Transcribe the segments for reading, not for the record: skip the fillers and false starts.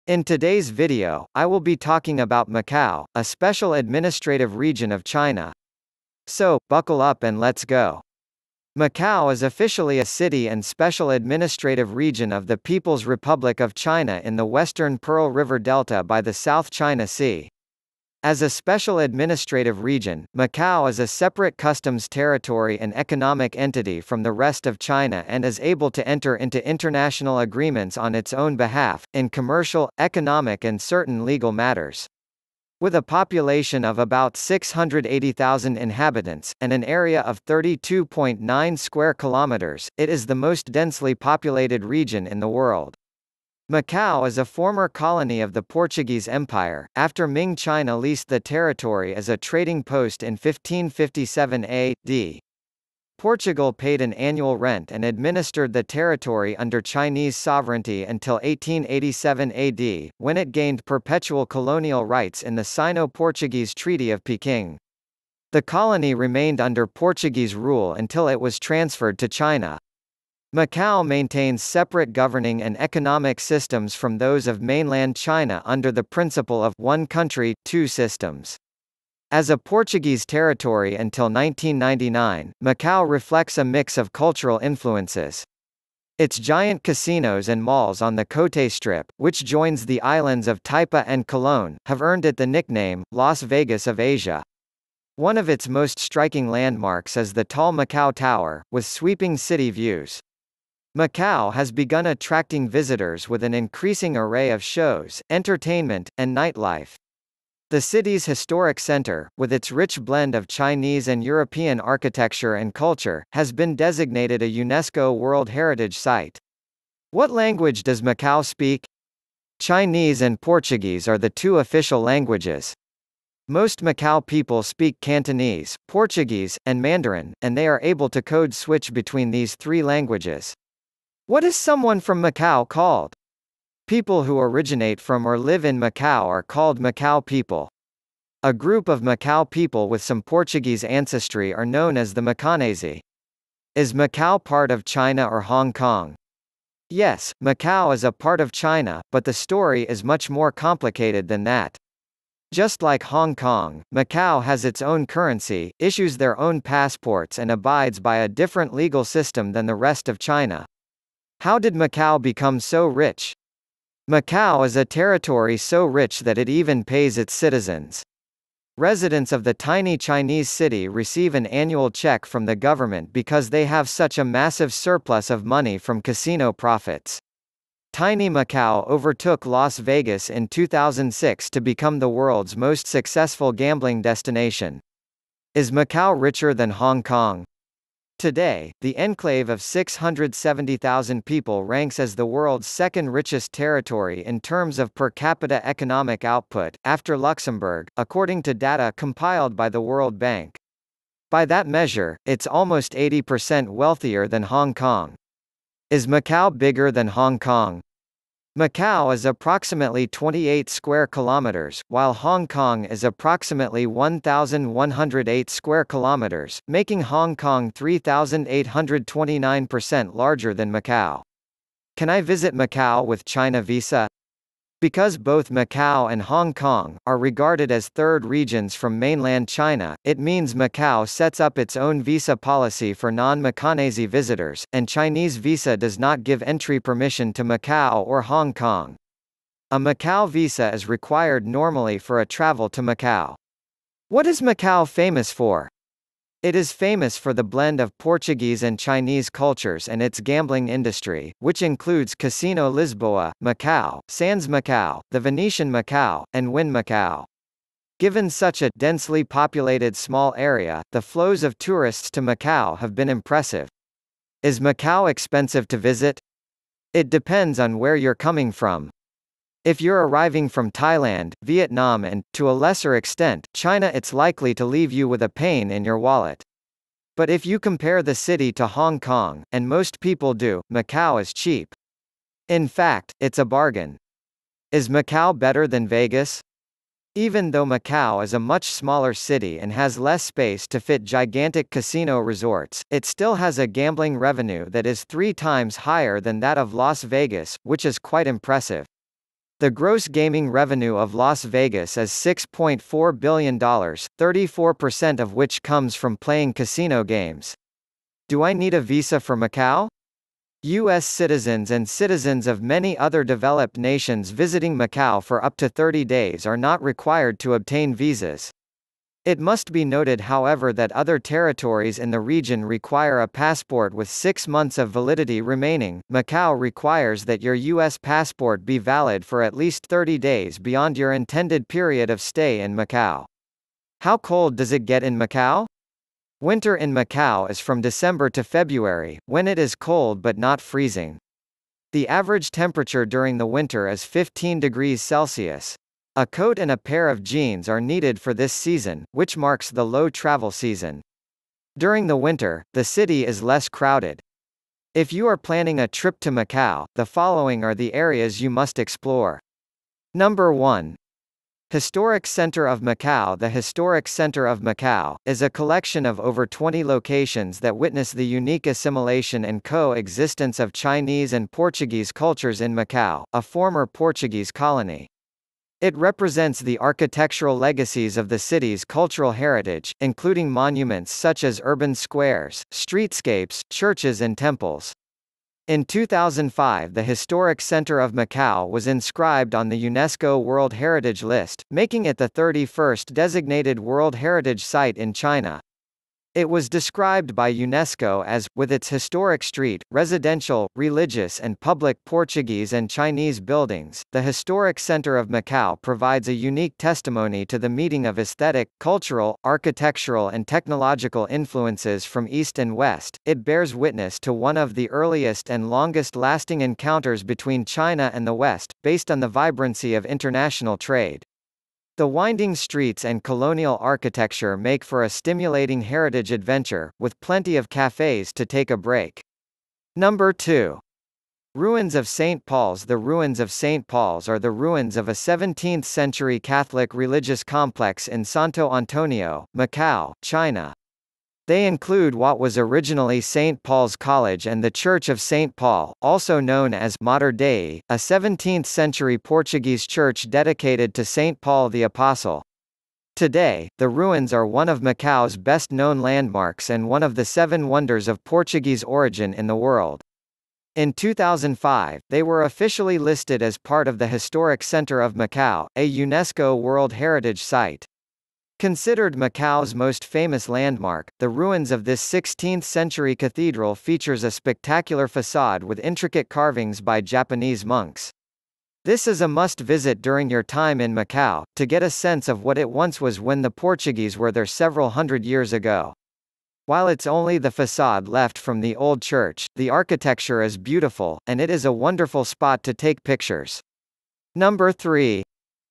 In today's video, I will be talking about Macau, a special administrative region of China. So, buckle up and let's go. Macau is officially a city and special administrative region of the People's Republic of China in the western Pearl River Delta by the South China Sea. As a special administrative region, Macau is a separate customs territory and economic entity from the rest of China and is able to enter into international agreements on its own behalf, in commercial, economic and certain legal matters. With a population of about 680,000 inhabitants, and an area of 32.9 square kilometers, it is the most densely populated region in the world. Macau is a former colony of the Portuguese Empire, after Ming China leased the territory as a trading post in 1557 AD. Portugal paid an annual rent and administered the territory under Chinese sovereignty until 1887 AD, when it gained perpetual colonial rights in the Sino-Portuguese Treaty of Peking. The colony remained under Portuguese rule until it was transferred to China. Macau maintains separate governing and economic systems from those of mainland China under the principle of one country, two systems. As a Portuguese territory until 1999, Macau reflects a mix of cultural influences. Its giant casinos and malls on the Cotai Strip, which joins the islands of Taipa and Cologne, have earned it the nickname, Las Vegas of Asia. One of its most striking landmarks is the tall Macau Tower, with sweeping city views. Macau has begun attracting visitors with an increasing array of shows, entertainment, and nightlife. The city's historic center, with its rich blend of Chinese and European architecture and culture, has been designated a UNESCO World Heritage Site. What language does Macau speak? Chinese and Portuguese are the two official languages. Most Macau people speak Cantonese, Portuguese, and Mandarin, and they are able to code switch between these three languages. What is someone from Macau called? People who originate from or live in Macau are called Macau people. A group of Macau people with some Portuguese ancestry are known as the Macanese. Is Macau part of China or Hong Kong? Yes, Macau is a part of China, but the story is much more complicated than that. Just like Hong Kong, Macau has its own currency, issues their own passports and abides by a different legal system than the rest of China. How did Macau become so rich? Macau is a territory so rich that it even pays its citizens. Residents of the tiny Chinese city receive an annual check from the government because they have such a massive surplus of money from casino profits. Tiny Macau overtook Las Vegas in 2006 to become the world's most successful gambling destination. Is Macau richer than Hong Kong? Today, the enclave of 670,000 people ranks as the world's second richest territory in terms of per capita economic output, after Luxembourg, according to data compiled by the World Bank. By that measure, it's almost 80% wealthier than Hong Kong. Is Macau bigger than Hong Kong? Macau is approximately 28 square kilometers, while Hong Kong is approximately 1,108 square kilometers, making Hong Kong 3,829% larger than Macau. Can I visit Macau with China visa? Because both Macau and Hong Kong are regarded as third regions from mainland China, it means Macau sets up its own visa policy for non-Macanese visitors, and Chinese visa does not give entry permission to Macau or Hong Kong. A Macau visa is required normally for a travel to Macau. What is Macau famous for? It is famous for the blend of Portuguese and Chinese cultures and its gambling industry, which includes Casino Lisboa, Macau, Sands Macau, the Venetian Macau, and Wynn Macau. Given such a densely populated small area, the flows of tourists to Macau have been impressive. Is Macau expensive to visit? It depends on where you're coming from. If you're arriving from Thailand, Vietnam and, to a lesser extent, China, it's likely to leave you with a pain in your wallet. But if you compare the city to Hong Kong, and most people do, Macau is cheap. In fact, it's a bargain. Is Macau better than Vegas? Even though Macau is a much smaller city and has less space to fit gigantic casino resorts, it still has a gambling revenue that is 3 times higher than that of Las Vegas, which is quite impressive. The gross gaming revenue of Las Vegas is $6.4 billion, 34% of which comes from playing casino games. Do I need a visa for Macau? U.S. citizens and citizens of many other developed nations visiting Macau for up to 30 days are not required to obtain visas. It must be noted, however, that other territories in the region require a passport with 6 months of validity remaining. Macau requires that your U.S. passport be valid for at least 30 days beyond your intended period of stay in Macau. How cold does it get in Macau? Winter in Macau is from December to February, when it is cold but not freezing. The average temperature during the winter is 15 degrees Celsius. A coat and a pair of jeans are needed for this season, which marks the low travel season. During the winter, the city is less crowded. If you are planning a trip to Macau, the following are the areas you must explore. Number 1. Historic Center of Macau. The Historic Center of Macau is a collection of over 20 locations that witness the unique assimilation and coexistence of Chinese and Portuguese cultures in Macau, a former Portuguese colony. It represents the architectural legacies of the city's cultural heritage, including monuments such as urban squares, streetscapes, churches and temples. In 2005, the Historic Center of Macau was inscribed on the UNESCO World Heritage List, making it the 31st designated World Heritage Site in China. It was described by UNESCO as, with its historic street, residential, religious and public Portuguese and Chinese buildings, the Historic Center of Macau provides a unique testimony to the meeting of aesthetic, cultural, architectural and technological influences from East and West. It bears witness to one of the earliest and longest-lasting encounters between China and the West, based on the vibrancy of international trade. The winding streets and colonial architecture make for a stimulating heritage adventure, with plenty of cafes to take a break. Number 2. Ruins of St. Paul's. The ruins of St. Paul's are the ruins of a 17th-century Catholic religious complex in Santo Antonio, Macau, China. They include what was originally St. Paul's College and the Church of St. Paul, also known as Mater Dei, a 17th-century Portuguese church dedicated to St. Paul the Apostle. Today, the ruins are one of Macau's best-known landmarks and one of the 7 wonders of Portuguese origin in the world. In 2005, they were officially listed as part of the Historic Center of Macau, a UNESCO World Heritage Site. Considered Macau's most famous landmark, the ruins of this 16th-century cathedral features a spectacular facade with intricate carvings by Japanese monks. This is a must-visit during your time in Macau, to get a sense of what it once was when the Portuguese were there several hundred years ago. While it's only the facade left from the old church, the architecture is beautiful, and it is a wonderful spot to take pictures. Number 3.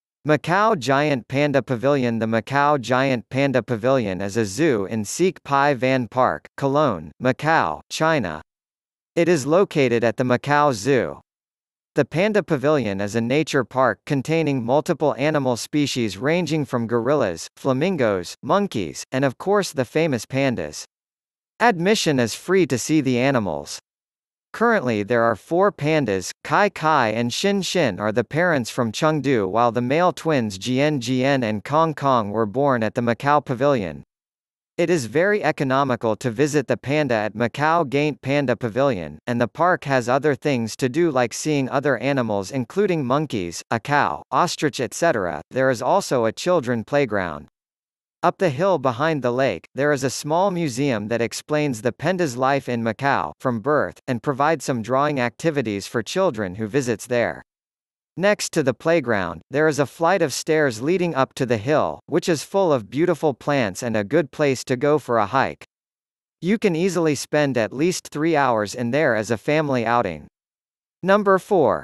Macau Giant Panda Pavilion. The Macau Giant Panda Pavilion is a zoo in Seek Pai Van Park, Cologne, Macau, China. It is located at the Macau Zoo. The Panda Pavilion is a nature park containing multiple animal species ranging from gorillas, flamingos, monkeys, and of course the famous pandas. Admission is free to see the animals. Currently there are 4 pandas. Kai Kai and Xin Xin are the parents from Chengdu, while the male twins Jian Jian and Kong Kong were born at the Macau Pavilion. It is very economical to visit the panda at Macau Giant Panda Pavilion, and the park has other things to do like seeing other animals including monkeys, a cow, ostrich etc. There is also a children playground. Up the hill behind the lake, there is a small museum that explains the panda's life in Macau from birth, and provides some drawing activities for children who visits there. Next to the playground, there is a flight of stairs leading up to the hill, which is full of beautiful plants and a good place to go for a hike. You can easily spend at least 3 hours in there as a family outing. Number 4.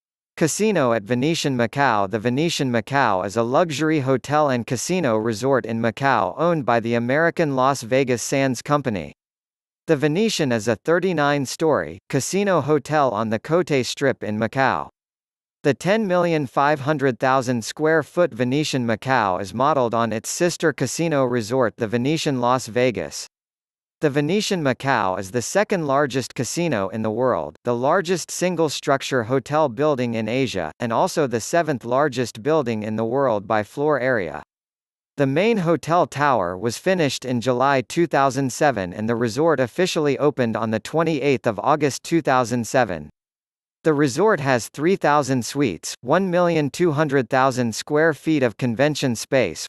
Casino at Venetian Macau. The Venetian Macau is a luxury hotel and casino resort in Macau owned by the American Las Vegas Sands Company. The Venetian is a 39-story casino hotel on the Cotai Strip in Macau. The 10,500,000 square foot Venetian Macau is modeled on its sister casino resort the Venetian Las Vegas. The Venetian Macau is the second largest casino in the world, the largest single-structure hotel building in Asia, and also the seventh largest building in the world by floor area. The main hotel tower was finished in July 2007 and the resort officially opened on 28 August 2007. The resort has 3,000 suites, 1,200,000 square feet of convention space,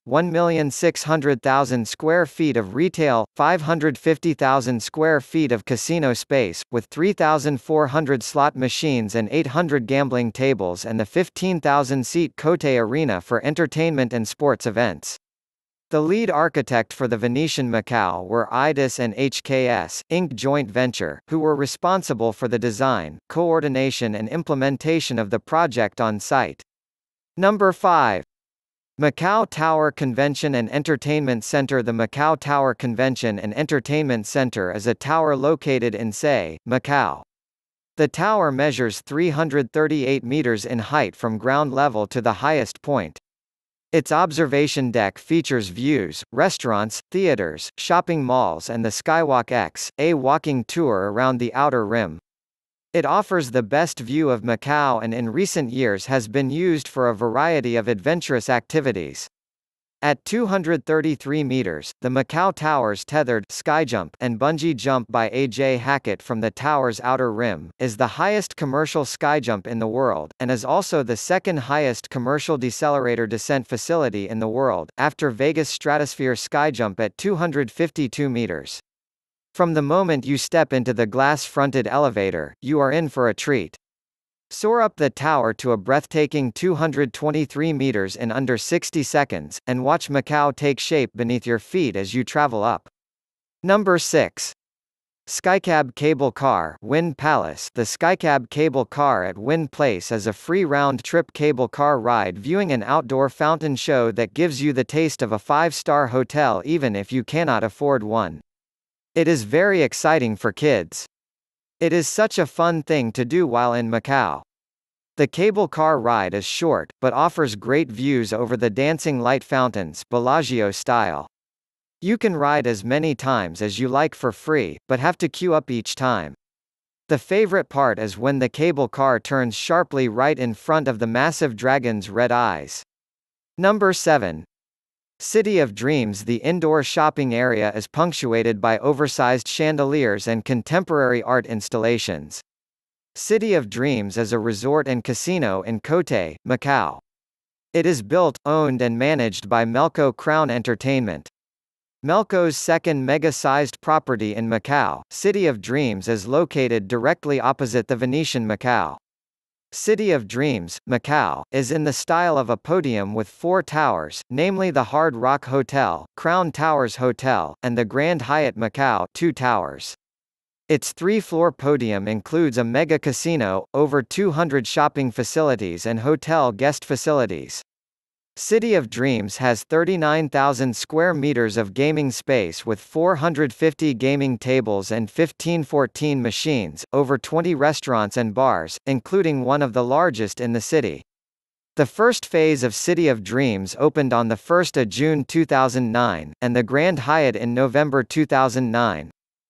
1,600,000 square feet of retail, 550,000 square feet of casino space, with 3,400 slot machines and 800 gambling tables and the 15,000-seat Cote Arena for entertainment and sports events. The lead architect for the Venetian Macau were IDIS and HKS, Inc. joint venture, who were responsible for the design, coordination and implementation of the project on site. Number 5. Macau Tower Convention and Entertainment Center. The Macau Tower Convention and Entertainment Center is a tower located in Say, Macau. The tower measures 338 meters in height from ground level to the highest point. Its observation deck features views, restaurants, theaters, shopping malls and the Skywalk X, a walking tour around the outer rim. It offers the best view of Macau and in recent years has been used for a variety of adventurous activities. At 233 meters, the Macau Tower's tethered skyjump and bungee jump by A.J. Hackett from the tower's outer rim, is the highest commercial skyjump in the world, and is also the second highest commercial decelerator descent facility in the world, after Vegas Stratosphere skyjump at 252 meters. From the moment you step into the glass-fronted elevator, you are in for a treat. Soar up the tower to a breathtaking 223 meters in under 60 seconds, and watch Macau take shape beneath your feet as you travel up. Number 6. Skycab Cable Car, Wynn Palace. The Skycab Cable Car at Wynn Place is a free round-trip cable car ride viewing an outdoor fountain show that gives you the taste of a 5-star hotel even if you cannot afford one. It is very exciting for kids. It is such a fun thing to do while in Macau. The cable car ride is short, but offers great views over the dancing light fountains, Bellagio style. You can ride as many times as you like for free, but have to queue up each time. The favorite part is when the cable car turns sharply right in front of the massive dragon's red eyes. Number 7. City of Dreams. The indoor shopping area is punctuated by oversized chandeliers and contemporary art installations. City of Dreams is a resort and casino in Cote, Macau. It is built, owned and managed by Melco Crown Entertainment. Melco's second mega-sized property in Macau, City of Dreams is located directly opposite the Venetian Macau. City of Dreams, Macau, is in the style of a podium with 4 towers, namely the Hard Rock Hotel, Crown Towers Hotel, and the Grand Hyatt Macau 2 towers. Its 3-floor podium includes a mega casino, over 200 shopping facilities and hotel guest facilities. City of Dreams has 39,000 square meters of gaming space with 450 gaming tables and 1514 machines, over 20 restaurants and bars, including one of the largest in the city. The first phase of City of Dreams opened on 1 June 2009, and the Grand Hyatt in November 2009.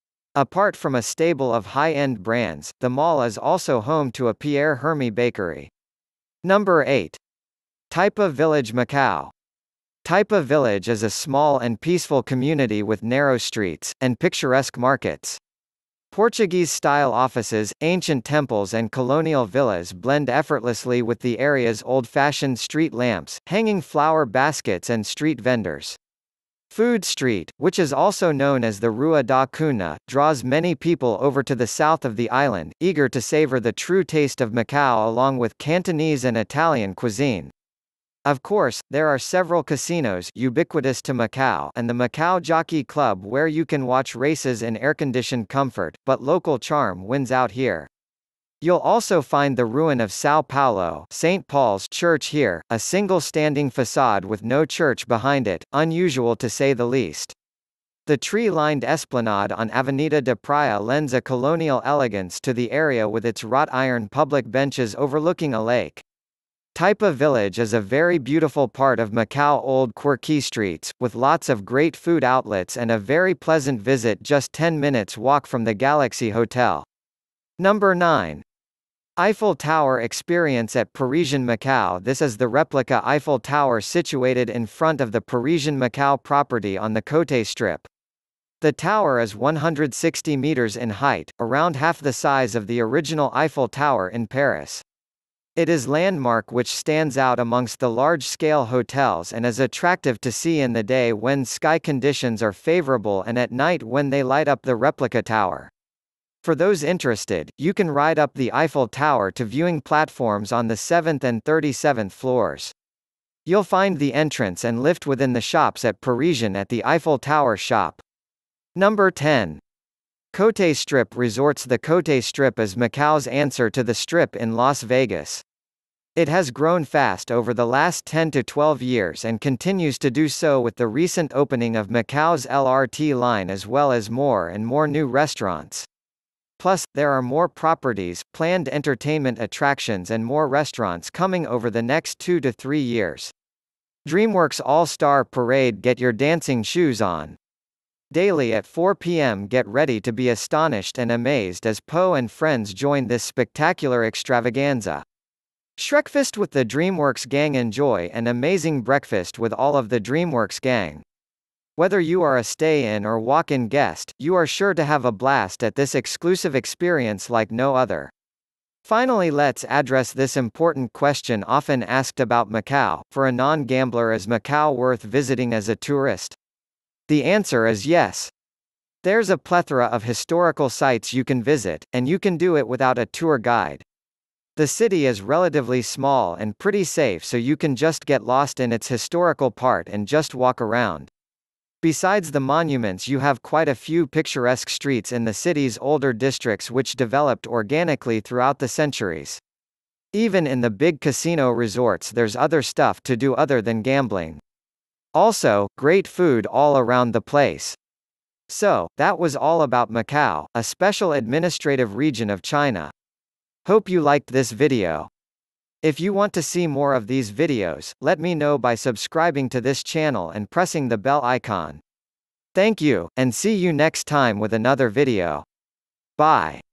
Apart from a stable of high-end brands, the mall is also home to a Pierre Hermé bakery. Number 8. Taipa Village Macau. Taipa Village is a small and peaceful community with narrow streets, and picturesque markets. Portuguese-style offices, ancient temples and colonial villas blend effortlessly with the area's old-fashioned street lamps, hanging flower baskets and street vendors. Food Street, which is also known as the Rua da Cuna, draws many people over to the south of the island, eager to savor the true taste of Macau along with Cantonese and Italian cuisine. Of course, there are several casinos ubiquitous to Macau and the Macau Jockey Club where you can watch races in air-conditioned comfort, but local charm wins out here. You'll also find the ruin of São Paulo, St. Paul's Church here, a single standing facade with no church behind it, unusual to say the least. The tree-lined esplanade on Avenida de Praia lends a colonial elegance to the area with its wrought iron public benches overlooking a lake. Taipa Village is a very beautiful part of Macau old quirky streets, with lots of great food outlets and a very pleasant visit just 10 minutes walk from the Galaxy Hotel. Number 9. Eiffel Tower experience at Parisian Macau. This is the replica Eiffel Tower situated in front of the Parisian Macau property on the Côte Strip. The tower is 160 meters in height, around half the size of the original Eiffel Tower in Paris. It is landmark which stands out amongst the large-scale hotels and is attractive to see in the day when sky conditions are favorable and at night when they light up the replica tower. For those interested, you can ride up the Eiffel Tower to viewing platforms on the 7th and 37th floors. You'll find the entrance and lift within the shops at Parisian at the Eiffel Tower shop. Number 10. Côte Strip Resorts. The Côte Strip is Macau's answer to the Strip in Las Vegas. It has grown fast over the last 10 to 12 years and continues to do so with the recent opening of Macau's LRT line as well as more and more new restaurants. Plus, there are more properties, planned entertainment attractions and more restaurants coming over the next 2 to 3 years. DreamWorks All-Star Parade. Get your dancing shoes on. Daily at 4 p.m. get ready to be astonished and amazed as Poe and friends join this spectacular extravaganza. Shrekfest with the DreamWorks gang. Enjoy an amazing breakfast with all of the DreamWorks gang. Whether you are a stay-in or walk-in guest, you are sure to have a blast at this exclusive experience like no other. Finally, let's address this important question often asked about Macau. For a non-gambler, is Macau worth visiting as a tourist? The answer is yes. There's a plethora of historical sites you can visit, and you can do it without a tour guide. The city is relatively small and pretty safe, so you can just get lost in its historical part and just walk around. Besides the monuments, you have quite a few picturesque streets in the city's older districts which developed organically throughout the centuries. Even in the big casino resorts, there's other stuff to do other than gambling. Also, great food all around the place. So, that was all about Macau, a special administrative region of China. Hope you liked this video. If you want to see more of these videos, let me know by subscribing to this channel and pressing the bell icon. Thank you, and see you next time with another video. Bye.